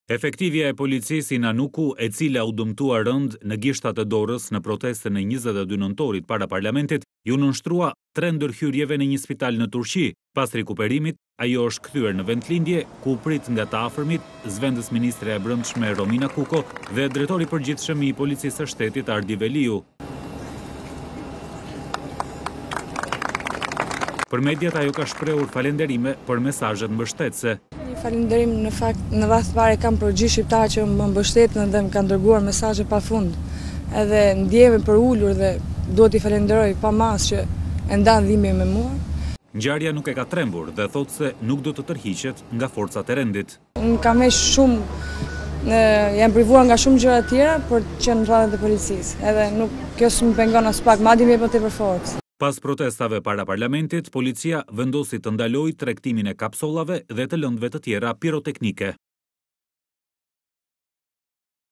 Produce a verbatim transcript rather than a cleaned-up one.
Efektivja e policisë Inanuku, e cila u dëmtua rënd në gishtat e dorës në protestën e njëzet e dy nëntorit para parlamentit, ju nënshtrua tre ndërhyrjeve në një spital në Turqi. Pas rikuperimit, ajo është kthyer në vendlindje, ku prit nga të afërmit zëvendës ministre e brendshme Romina Kuko dhe drejtori i përgjithshëm i policisë së shtetit Ardi Veliu. Për mediat ajo ka shprehur falenderime për mesazhet mbështetëse. Falenderim në fakt në radhë parë kam për gjithë shqiptarë që më mbështetën dhe më kanë dërguar mesazhe pafund. Edhe ndjehemi për ulur dhe duhet i falenderoj pa mas që e ndan dhimbjen me mua. Ngjarja nuk e ka trembur dhe thotë se nuk do të tërhiqet nga forcat e rendit. Unë kam heq shumë, jam privuar nga shumë gjëra të tjera për të qenë në radhët e policisë. Edhe nuk kjo s'më pengon as pak, madje më jep më tepër forcë. Pas protestave para parlamentit, policia vendosi të ndalojë tregtimin e kapsollave dhe të lëndëve të tjera piroteknike.